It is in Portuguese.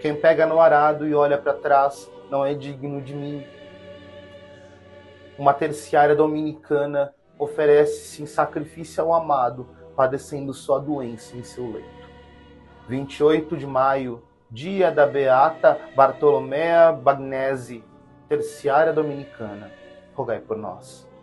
Quem pega no arado e olha para trás não é digno de mim. Uma terciária dominicana oferece-se em sacrifício ao amado, padecendo sua doença em seu leito. 28 de maio, dia da Beata Bartolomea Bagnesi, terciária dominicana. Rogai por nós.